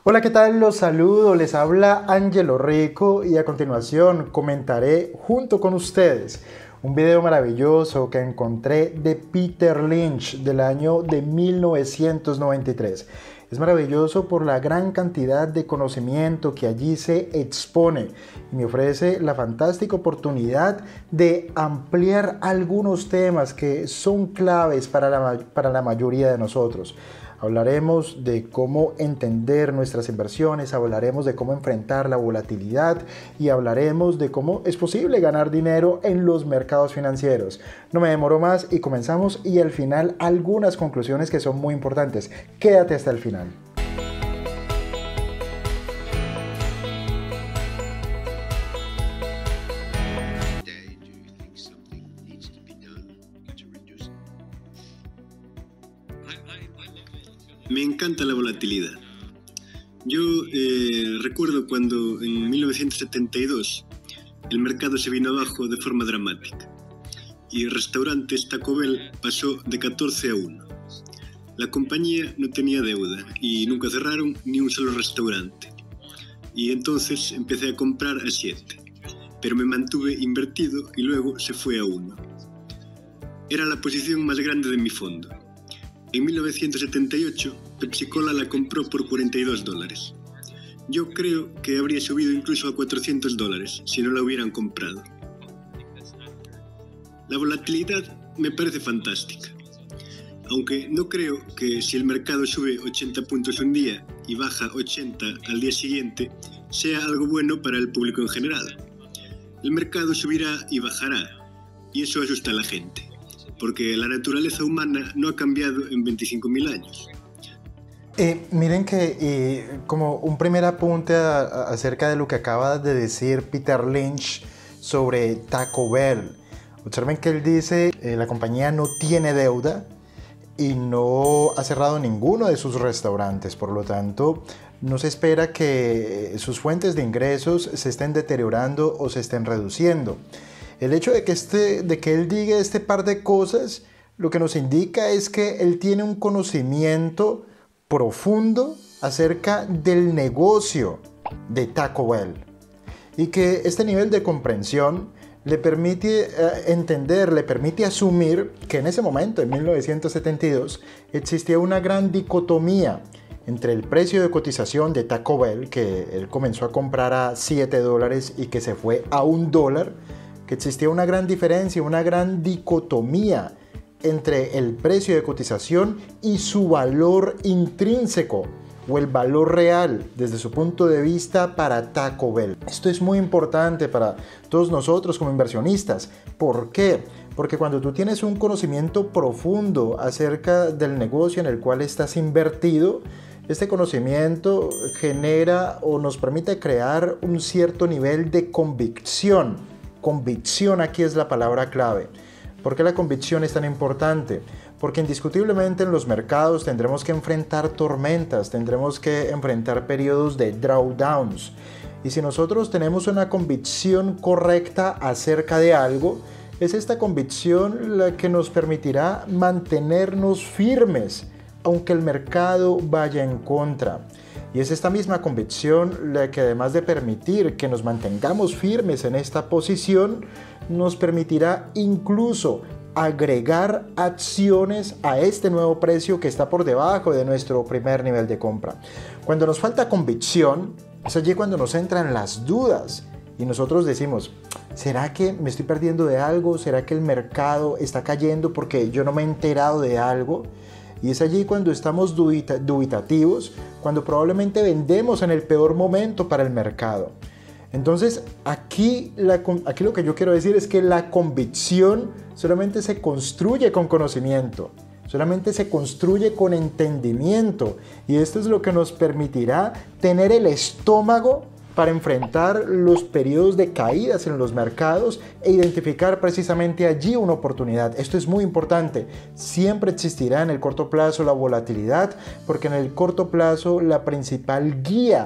Hola, ¿qué tal? Los saludo, les habla Ángelo Rico y a continuación comentaré junto con ustedes un video maravilloso que encontré de Peter Lynch del año de 1993. Es maravilloso por la gran cantidad de conocimiento que allí se expone y me ofrece la fantástica oportunidad de ampliar algunos temas que son claves para la mayoría de nosotros. Hablaremos de cómo entender nuestras inversiones, hablaremos de cómo enfrentar la volatilidad y hablaremos de cómo es posible ganar dinero en los mercados financieros. No me demoro más y comenzamos, y al final algunas conclusiones que son muy importantes. Quédate hasta el final. Me encanta la volatilidad. Yo recuerdo cuando en 1972 el mercado se vino abajo de forma dramática y el restaurante Taco Bell pasó de 14 a 1. La compañía no tenía deuda y nunca cerraron ni un solo restaurante. Y entonces empecé a comprar a 7, pero me mantuve invertido y luego se fue a 1. Era la posición más grande de mi fondo. En 1978, Pepsi-Cola la compró por $42. Yo creo que habría subido incluso a $400 si no la hubieran comprado. La volatilidad me parece fantástica, aunque no creo que si el mercado sube 80 puntos un día y baja 80 al día siguiente, sea algo bueno para el público en general. El mercado subirá y bajará, y eso asusta a la gente, porque la naturaleza humana no ha cambiado en 25.000 años. Miren que como un primer apunte acerca de lo que acaba de decir Peter Lynch sobre Taco Bell. Observen que él dice la compañía no tiene deuda y no ha cerrado ninguno de sus restaurantes, por lo tanto no se espera que sus fuentes de ingresos se estén deteriorando o se estén reduciendo. El hecho de que él diga este par de cosas, lo que nos indica es que él tiene un conocimiento profundo acerca del negocio de Taco Bell y que este nivel de comprensión le permite entender, le permite asumir que en ese momento, en 1972, existía una gran dicotomía entre el precio de cotización de Taco Bell, que él comenzó a comprar a $7 y que se fue a $1, que existía una gran diferencia, una gran dicotomía entre el precio de cotización y su valor intrínseco o el valor real desde su punto de vista para Taco Bell. Esto es muy importante para todos nosotros como inversionistas. ¿Por qué? Porque cuando tú tienes un conocimiento profundo acerca del negocio en el cual estás invertido, este conocimiento genera o nos permite crear un cierto nivel de convicción. Convicción aquí es la palabra clave. ¿Por qué la convicción es tan importante? Porque indiscutiblemente en los mercados tendremos que enfrentar tormentas, tendremos que enfrentar periodos de drawdowns. Y si nosotros tenemos una convicción correcta acerca de algo, es esta convicción la que nos permitirá mantenernos firmes, aunque el mercado vaya en contra. Y es esta misma convicción la que, además de permitir que nos mantengamos firmes en esta posición, nos permitirá incluso agregar acciones a este nuevo precio que está por debajo de nuestro primer nivel de compra. Cuando nos falta convicción, es allí cuando nos entran las dudas y nosotros decimos, ¿será que me estoy perdiendo de algo? ¿Será que el mercado está cayendo porque yo no me he enterado de algo? Y es allí cuando estamos dubitativos, cuando probablemente vendemos en el peor momento para el mercado. Entonces, aquí lo que yo quiero decir es que la convicción solamente se construye con conocimiento, solamente se construye con entendimiento. Y esto es lo que nos permitirá tener el estómago para enfrentar los periodos de caídas en los mercados e identificar precisamente allí una oportunidad. Esto es muy importante. Siempre existirá en el corto plazo la volatilidad, porque en el corto plazo la principal guía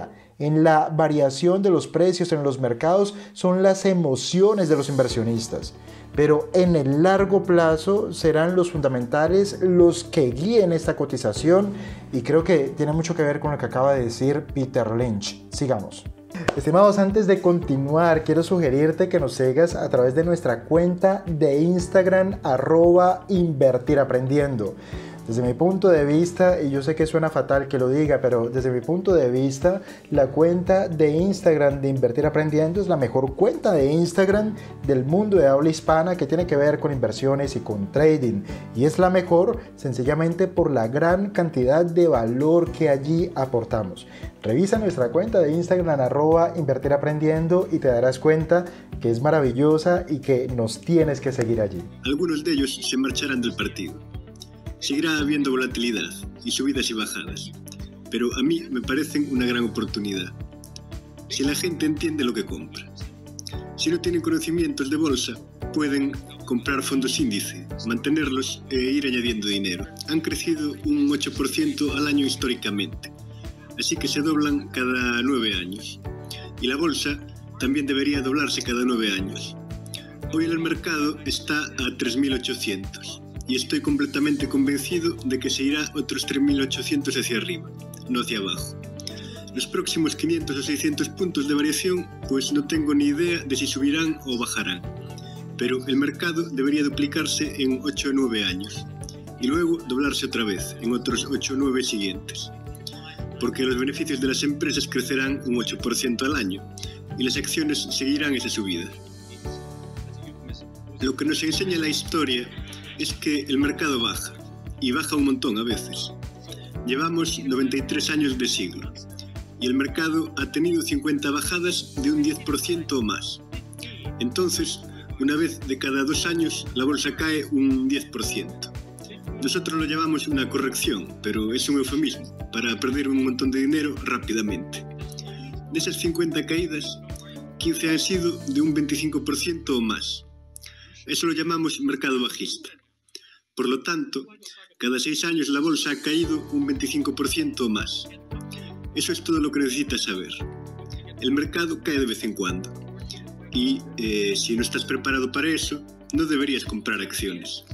en la variación de los precios en los mercados son las emociones de los inversionistas. Pero en el largo plazo serán los fundamentales los que guíen esta cotización, y creo que tiene mucho que ver con lo que acaba de decir Peter Lynch. Sigamos. Estimados, antes de continuar, quiero sugerirte que nos sigas a través de nuestra cuenta de Instagram @invertiraprendiendo. Desde mi punto de vista, y yo sé que suena fatal que lo diga, pero desde mi punto de vista, la cuenta de Instagram de Invertir Aprendiendo es la mejor cuenta de Instagram del mundo de habla hispana que tiene que ver con inversiones y con trading. Y es la mejor sencillamente por la gran cantidad de valor que allí aportamos. Revisa nuestra cuenta de Instagram @invertiraprendiendo y te darás cuenta que es maravillosa y que nos tienes que seguir allí. Algunos de ellos se marcharán del partido. Seguirá habiendo volatilidad y subidas y bajadas, pero a mí me parecen una gran oportunidad. Si la gente entiende lo que compra. Si no tienen conocimientos de bolsa, pueden comprar fondos índice, mantenerlos e ir añadiendo dinero. Han crecido un 8% al año históricamente, así que se doblan cada 9 años. Y la bolsa también debería doblarse cada 9 años. Hoy el mercado está a 3.800. Y estoy completamente convencido de que se irá otros 3.800 hacia arriba, no hacia abajo. Los próximos 500 o 600 puntos de variación, pues no tengo ni idea de si subirán o bajarán. Pero el mercado debería duplicarse en 8 o 9 años, y luego doblarse otra vez en otros 8 o 9 siguientes. Porque los beneficios de las empresas crecerán un 8% al año, y las acciones seguirán esa subida. Lo que nos enseña la historia es que el mercado baja, y baja un montón a veces. Llevamos 93 años de siglo, y el mercado ha tenido 50 bajadas de un 10% o más. Entonces, una vez de cada 2 años, la bolsa cae un 10%. Nosotros lo llamamos una corrección, pero es un eufemismo para perder un montón de dinero rápidamente. De esas 50 caídas, 15 han sido de un 25% o más. Eso lo llamamos mercado bajista. Por lo tanto, cada 6 años la bolsa ha caído un 25% o más. Eso es todo lo que necesitas saber. El mercado cae de vez en cuando. Y si no estás preparado para eso, no deberías comprar acciones.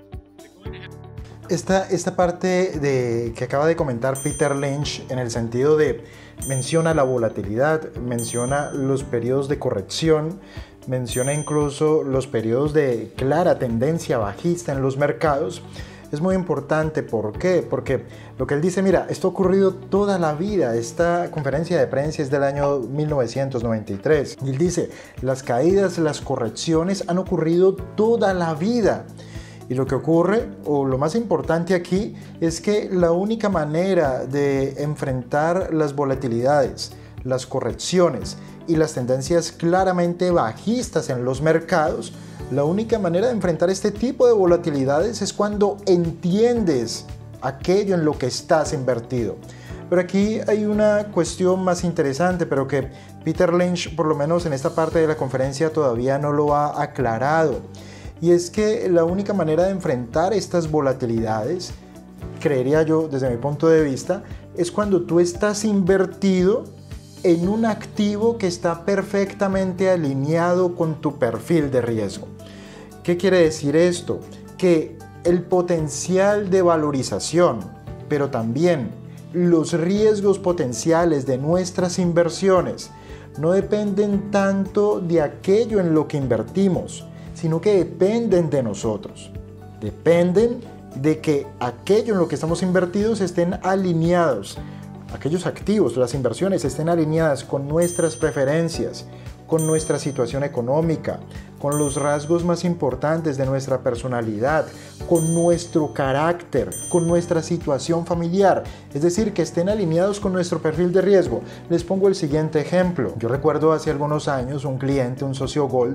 Esta parte que acaba de comentar Peter Lynch, en el sentido de menciona la volatilidad, menciona los periodos de corrección, menciona incluso los periodos de clara tendencia bajista en los mercados, es muy importante. ¿Por qué? Porque lo que él dice, mira, esto ha ocurrido toda la vida. Esta conferencia de prensa es del año 1993. Y él dice, las caídas, las correcciones han ocurrido toda la vida. Y lo que ocurre, o lo más importante aquí, es que la única manera de enfrentar las volatilidades, las correcciones y las tendencias claramente bajistas en los mercados, la única manera de enfrentar este tipo de volatilidades es cuando entiendes aquello en lo que estás invertido. Pero aquí hay una cuestión más interesante, pero que Peter Lynch, por lo menos en esta parte de la conferencia, todavía no lo ha aclarado. Y es que la única manera de enfrentar estas volatilidades, creería yo desde mi punto de vista, es cuando tú estás invertido en un activo que está perfectamente alineado con tu perfil de riesgo. ¿Qué quiere decir esto? Que el potencial de valorización, pero también los riesgos potenciales de nuestras inversiones no dependen tanto de aquello en lo que invertimos, sino que dependen de nosotros. Dependen de que aquello en lo que estamos invertidos estén alineados, aquellos activos, las inversiones estén alineadas con nuestras preferencias, con nuestra situación económica, con los rasgos más importantes de nuestra personalidad, con nuestro carácter, con nuestra situación familiar, es decir, que estén alineados con nuestro perfil de riesgo. Les pongo el siguiente ejemplo. Yo recuerdo hace algunos años un cliente, un socio Gold,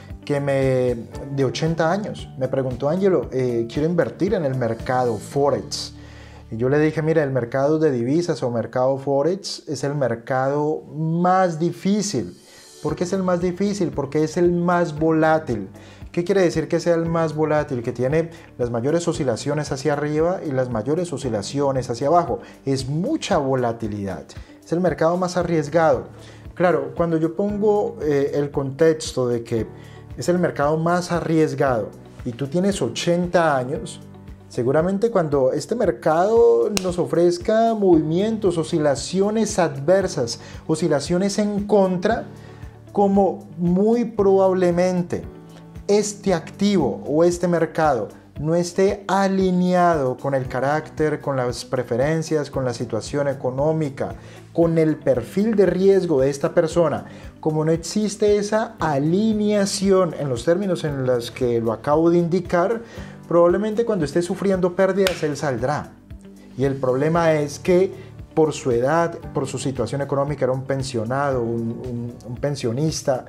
de 80 años, me preguntó, Ángelo, quiero invertir en el mercado Forex. Y yo le dije, mira, el mercado de divisas o mercado Forex es el mercado más difícil. ¿Por qué es el más difícil? Porque es el más volátil. ¿Qué quiere decir que sea el más volátil? Que tiene las mayores oscilaciones hacia arriba y las mayores oscilaciones hacia abajo. Es mucha volatilidad. Es el mercado más arriesgado. Claro, cuando yo pongo el contexto de que es el mercado más arriesgado y tú tienes 80 años, seguramente cuando este mercado nos ofrezca movimientos, oscilaciones adversas, oscilaciones en contra, como muy probablemente este activo o este mercado no esté alineado con el carácter, con las preferencias, con la situación económica, con el perfil de riesgo de esta persona, como no existe esa alineación en los términos en los que lo acabo de indicar, probablemente cuando esté sufriendo pérdidas él saldrá. Y el problema es que por su edad, por su situación económica, era un pensionado, un pensionista,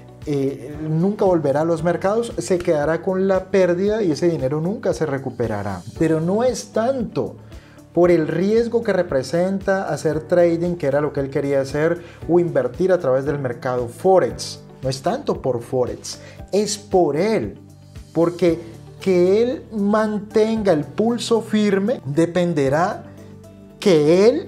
nunca volverá a los mercados, se quedará con la pérdida y ese dinero nunca se recuperará. Pero no es tanto por el riesgo que representa hacer trading, que era lo que él quería hacer, o invertir a través del mercado Forex. No es tanto por Forex, es por él, porque que él mantenga el pulso firme dependerá que él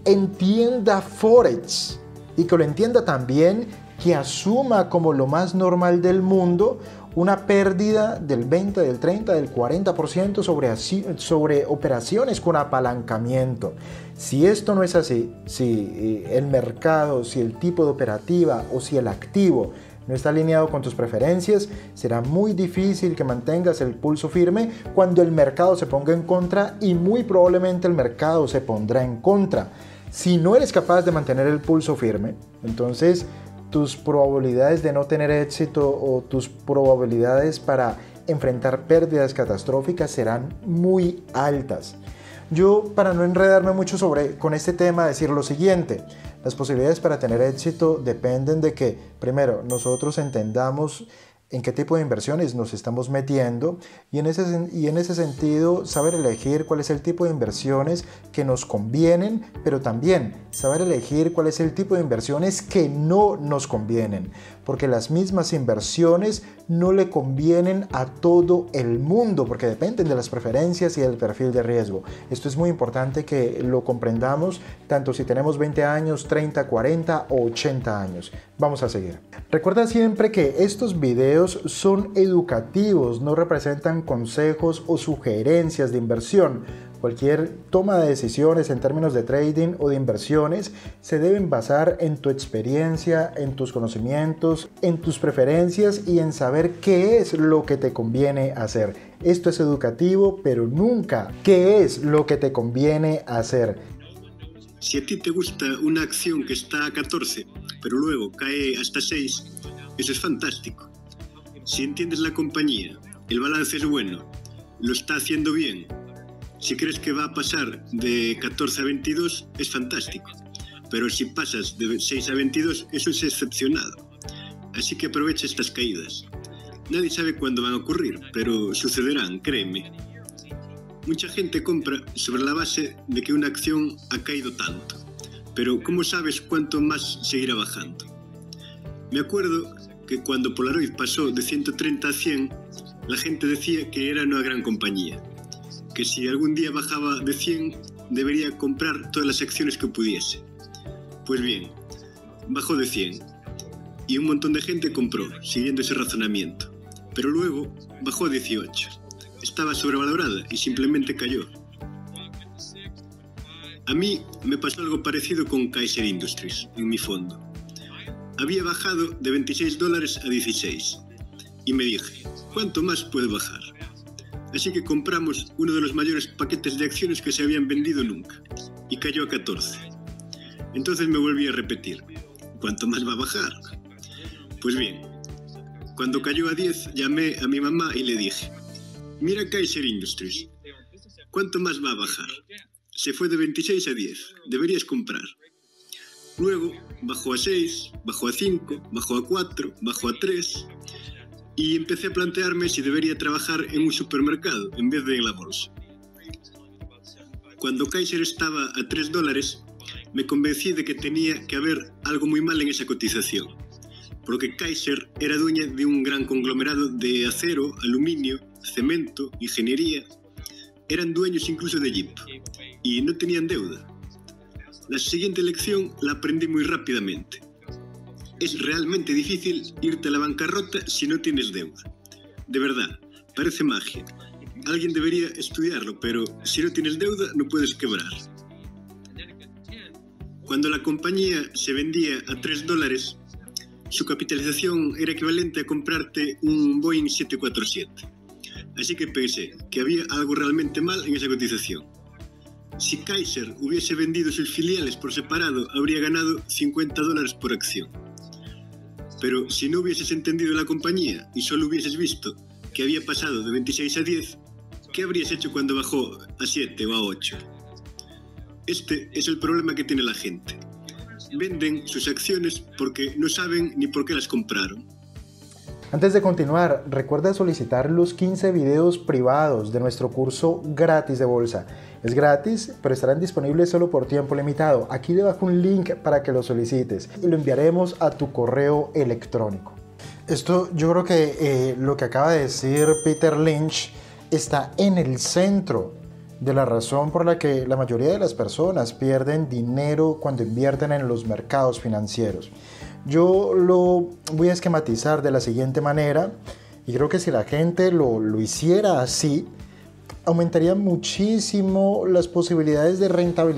entienda Forex y que lo entienda también, que asuma como lo más normal del mundo una pérdida del 20, del 30, del 40% sobre operaciones con apalancamiento. Si esto no es así, si el mercado, si el tipo de operativa o si el activo no está alineado con tus preferencias, será muy difícil que mantengas el pulso firme cuando el mercado se ponga en contra, y muy probablemente el mercado se pondrá en contra. Si no eres capaz de mantener el pulso firme, entonces tus probabilidades de no tener éxito o tus probabilidades para enfrentar pérdidas catastróficas serán muy altas. Yo, para no enredarme mucho con este tema, decir lo siguiente: las posibilidades para tener éxito dependen de que, primero, nosotros entendamos en qué tipo de inversiones nos estamos metiendo, y en ese sentido saber elegir cuál es el tipo de inversiones que nos convienen, pero también saber elegir cuál es el tipo de inversiones que no nos convienen, porque las mismas inversiones no le convienen a todo el mundo, porque dependen de las preferencias y del perfil de riesgo. Esto es muy importante que lo comprendamos, tanto si tenemos 20 años, 30, 40 o 80 años. Vamos a seguir. Recuerda siempre que estos videos son educativos, no representan consejos o sugerencias de inversión. Cualquier toma de decisiones en términos de trading o de inversiones se deben basar en tu experiencia, en tus conocimientos, en tus preferencias y en saber qué es lo que te conviene hacer. Esto es educativo, pero nunca qué es lo que te conviene hacer. Si a ti te gusta una acción que está a 14, pero luego cae hasta 6, eso es fantástico. Si entiendes la compañía, el balance es bueno, lo está haciendo bien, si crees que va a pasar de 14 a 22, es fantástico. Pero si pasas de 6 a 22, eso es excepcional. Así que aprovecha estas caídas. Nadie sabe cuándo van a ocurrir, pero sucederán, créeme. Mucha gente compra sobre la base de que una acción ha caído tanto. Pero ¿cómo sabes cuánto más seguirá bajando? Me acuerdo que cuando Polaroid pasó de 130 a 100, la gente decía que era una gran compañía, que si algún día bajaba de 100, debería comprar todas las acciones que pudiese. Pues bien, bajó de 100 y un montón de gente compró, siguiendo ese razonamiento. Pero luego bajó a 18. Estaba sobrevalorada y simplemente cayó. A mí me pasó algo parecido con Kaiser Industries, en mi fondo. Había bajado de $26 a 16 y me dije, ¿cuánto más puede bajar? Así que compramos uno de los mayores paquetes de acciones que se habían vendido nunca y cayó a 14. Entonces me volví a repetir, ¿cuánto más va a bajar? Pues bien, cuando cayó a 10 llamé a mi mamá y le dije, mira Kaiser Industries, ¿cuánto más va a bajar? Se fue de 26 a 10, deberías comprar. Luego bajó a 6, bajó a 5, bajó a 4, bajó a 3... y empecé a plantearme si debería trabajar en un supermercado en vez de en la bolsa. Cuando Kaiser estaba a $3, me convencí de que tenía que haber algo muy mal en esa cotización, porque Kaiser era dueña de un gran conglomerado de acero, aluminio, cemento, ingeniería. Eran dueños incluso de Jeep y no tenían deuda. La siguiente lección la aprendí muy rápidamente. Es realmente difícil irte a la bancarrota si no tienes deuda. De verdad, parece magia. Alguien debería estudiarlo, pero si no tienes deuda no puedes quebrar. Cuando la compañía se vendía a $3, su capitalización era equivalente a comprarte un Boeing 747. Así que pensé que había algo realmente mal en esa cotización. Si Kaiser hubiese vendido sus filiales por separado, habría ganado $50 por acción. Pero si no hubieses entendido la compañía y solo hubieses visto que había pasado de 26 a 10, ¿qué habrías hecho cuando bajó a 7 o a 8? Este es el problema que tiene la gente. Venden sus acciones porque no saben ni por qué las compraron. Antes de continuar, recuerda solicitar los 15 videos privados de nuestro curso gratis de bolsa. Es gratis, pero estarán disponibles solo por tiempo limitado. Aquí debajo un link para que lo solicites y lo enviaremos a tu correo electrónico. Esto, yo creo que lo que acaba de decir Peter Lynch está en el centro de la razón por la que la mayoría de las personas pierden dinero cuando invierten en los mercados financieros. Yo lo voy a esquematizar de la siguiente manera, y creo que si la gente lo hiciera así, aumentaría muchísimo las posibilidades de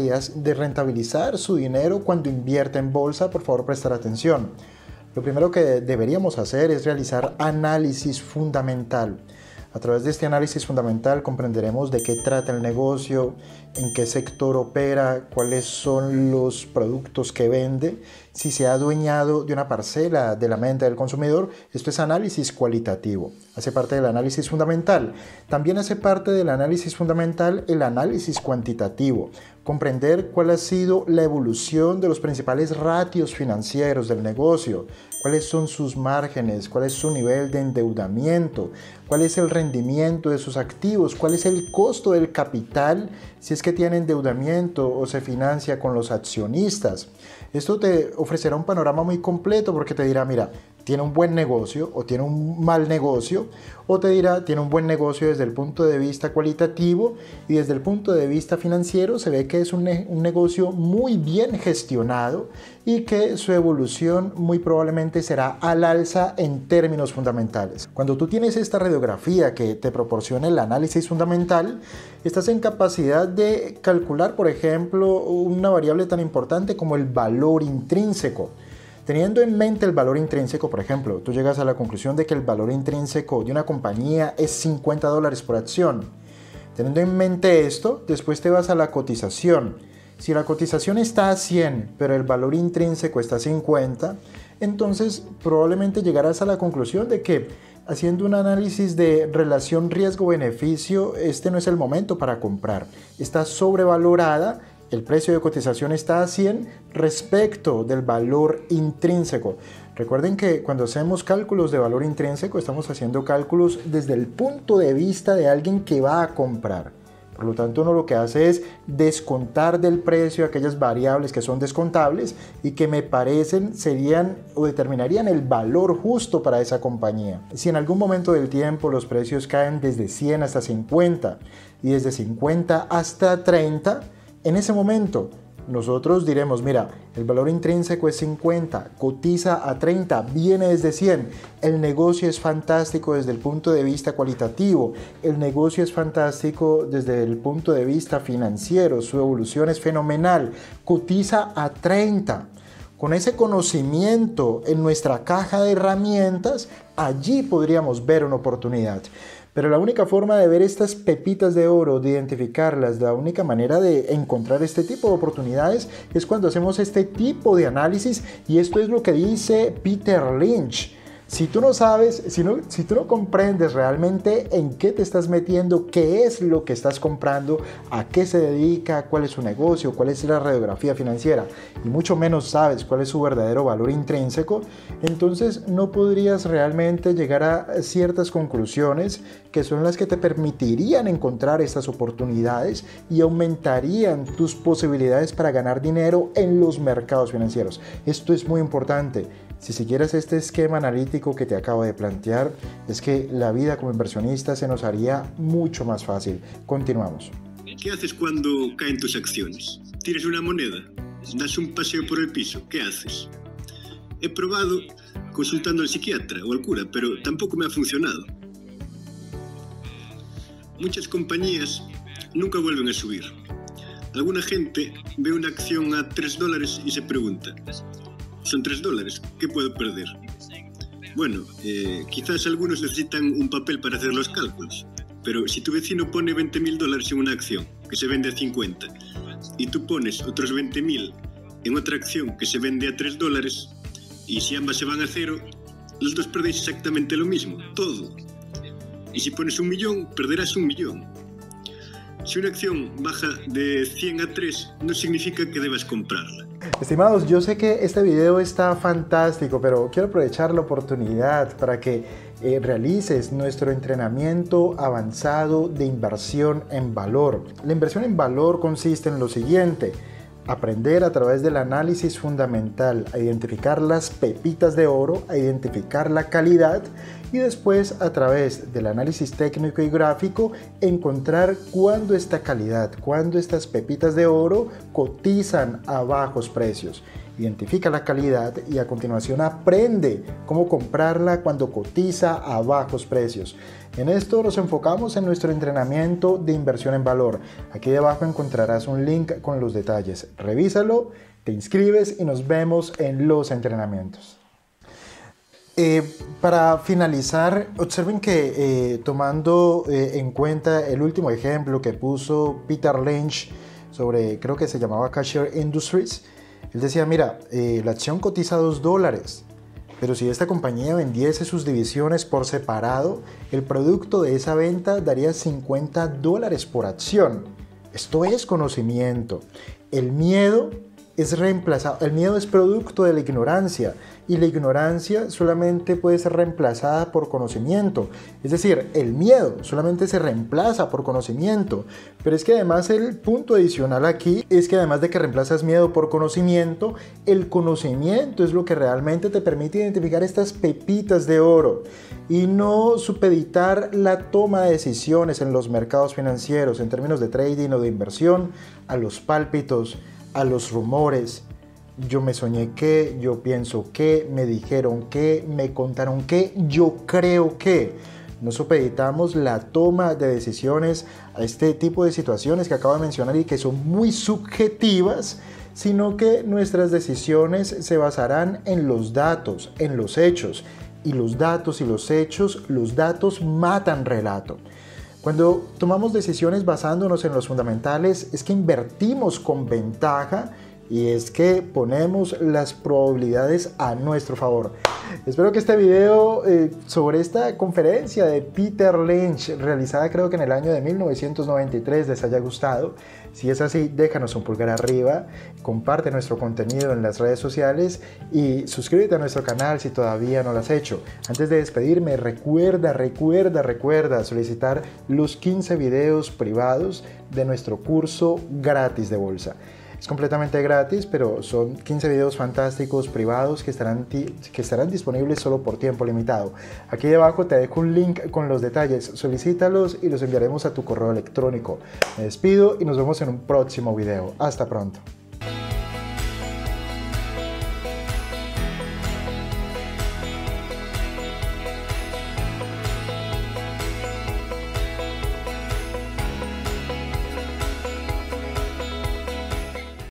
rentabilizar su dinero cuando invierte en bolsa. Por favor, prestar atención. Lo primero que deberíamos hacer es realizar análisis fundamental. A través de este análisis fundamental comprenderemos de qué trata el negocio, en qué sector opera, cuáles son los productos que vende, si se ha adueñado de una parcela de la mente del consumidor. Esto es análisis cualitativo, hace parte del análisis fundamental. También hace parte del análisis fundamental el análisis cuantitativo, comprender cuál ha sido la evolución de los principales ratios financieros del negocio, cuáles son sus márgenes, cuál es su nivel de endeudamiento, cuál es el rendimiento de sus activos, cuál es el costo del capital, si es que tiene endeudamiento o se financia con los accionistas. Esto te ofrecerá un panorama muy completo porque te dirá, mira, tiene un buen negocio o tiene un mal negocio, o te dirá, tiene un buen negocio desde el punto de vista cualitativo y desde el punto de vista financiero se ve que es un negocio muy bien gestionado y que su evolución muy probablemente será al alza en términos fundamentales. Cuando tú tienes esta radiografía que te proporciona el análisis fundamental, estás en capacidad de calcular, por ejemplo, una variable tan importante como el valor intrínseco. Teniendo en mente el valor intrínseco, por ejemplo, tú llegas a la conclusión de que el valor intrínseco de una compañía es $50 por acción. Teniendo en mente esto, después te vas a la cotización. Si la cotización está a 100, pero el valor intrínseco está a 50, entonces probablemente llegarás a la conclusión de que, haciendo un análisis de relación riesgo-beneficio, este no es el momento para comprar. Está sobrevalorada. El precio de cotización está a 100 respecto del valor intrínseco. Recuerden que cuando hacemos cálculos de valor intrínseco estamos haciendo cálculos desde el punto de vista de alguien que va a comprar. Por lo tanto, uno lo que hace es descontar del precio aquellas variables que son descontables y que me parecen serían o determinarían el valor justo para esa compañía. Si en algún momento del tiempo los precios caen desde 100 hasta 50 y desde 50 hasta 30, en ese momento nosotros diremos, mira, el valor intrínseco es 50, cotiza a 30, viene desde 100, el negocio es fantástico desde el punto de vista cualitativo, el negocio es fantástico desde el punto de vista financiero, su evolución es fenomenal, cotiza a 30. Con ese conocimiento en nuestra caja de herramientas, allí podríamos ver una oportunidad. Pero la única forma de ver estas pepitas de oro, de identificarlas, la única manera de encontrar este tipo de oportunidades es cuando hacemos este tipo de análisis, y esto es lo que dice Peter Lynch. Si tú no sabes, si tú no comprendes realmente en qué te estás metiendo, qué es lo que estás comprando, a qué se dedica, cuál es su negocio, cuál es la radiografía financiera, y mucho menos sabes cuál es su verdadero valor intrínseco, entonces no podrías realmente llegar a ciertas conclusiones que son las que te permitirían encontrar estas oportunidades y aumentarían tus posibilidades para ganar dinero en los mercados financieros. Esto es muy importante. Si siguieras este esquema analítico que te acabo de plantear, es que la vida como inversionista se nos haría mucho más fácil. Continuamos. ¿Qué haces cuando caen tus acciones? ¿Tiras una moneda? ¿Das un paseo por el piso? ¿Qué haces? He probado consultando al psiquiatra o al cura, pero tampoco me ha funcionado. Muchas compañías nunca vuelven a subir. Alguna gente ve una acción a $3 y se pregunta: son $3, ¿qué puedo perder? Bueno, quizás algunos necesitan un papel para hacer los cálculos, pero si tu vecino pone $20.000 en una acción que se vende a 50 y tú pones otros 20.000 en otra acción que se vende a $3, y si ambas se van a cero, los dos perdéis exactamente lo mismo, todo. Y si pones 1 millón, perderás 1 millón. Si una acción baja de 100 a 3, no significa que debas comprarla. Estimados, yo sé que este video está fantástico, pero quiero aprovechar la oportunidad para que realices nuestro entrenamiento avanzado de inversión en valor. La inversión en valor consiste en lo siguiente: aprender a través del análisis fundamental a identificar las pepitas de oro, a identificar la calidad, y después a través del análisis técnico y gráfico encontrar cuándo esta calidad, cuándo estas pepitas de oro cotizan a bajos precios. Identifica la calidad y a continuación aprende cómo comprarla cuando cotiza a bajos precios. En esto nos enfocamos en nuestro entrenamiento de inversión en valor. Aquí debajo encontrarás un link con los detalles. Revísalo, te inscribes y nos vemos en los entrenamientos. Para finalizar, observen que tomando en cuenta el último ejemplo que puso Peter Lynch sobre, creo que se llamaba Cashier Industries, él decía: mira, la acción cotiza $2, pero si esta compañía vendiese sus divisiones por separado, el producto de esa venta daría $50 por acción. Esto es conocimiento. El miedo es reemplazado, el miedo es producto de la ignorancia, y la ignorancia solamente puede ser reemplazada por conocimiento. Es decir, el miedo solamente se reemplaza por conocimiento. Pero es que además el punto adicional aquí es que además de que reemplazas miedo por conocimiento, el conocimiento es lo que realmente te permite identificar estas pepitas de oro y no supeditar la toma de decisiones en los mercados financieros en términos de trading o de inversión a los pálpitos, a los rumores. Yo me soñé que, yo pienso que, me dijeron que, me contaron que, yo creo que. No supeditamos la toma de decisiones a este tipo de situaciones que acabo de mencionar y que son muy subjetivas, sino que nuestras decisiones se basarán en los datos, en los hechos. Y los datos y los hechos, los datos matan relato. Cuando tomamos decisiones basándonos en los fundamentales, es que invertimos con ventaja y es que ponemos las probabilidades a nuestro favor. Espero que este video sobre esta conferencia de Peter Lynch, realizada creo que en el año de 1993, les haya gustado. Si es así, déjanos un pulgar arriba, comparte nuestro contenido en las redes sociales y suscríbete a nuestro canal si todavía no lo has hecho. Antes de despedirme, recuerda solicitar los 15 videos privados de nuestro curso gratis de bolsa. Es completamente gratis, pero son 15 videos fantásticos privados que estarán disponibles solo por tiempo limitado. Aquí debajo te dejo un link con los detalles, solicítalos y los enviaremos a tu correo electrónico. Me despido y nos vemos en un próximo video. Hasta pronto.